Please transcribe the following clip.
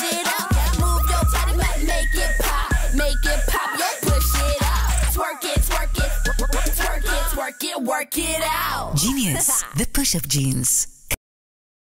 it up. Move your body, make it pop. Make it pop, yo, push it up. Twerk it, twerk it, twerk it, twerk it, work it out. Genius, the push of jeans.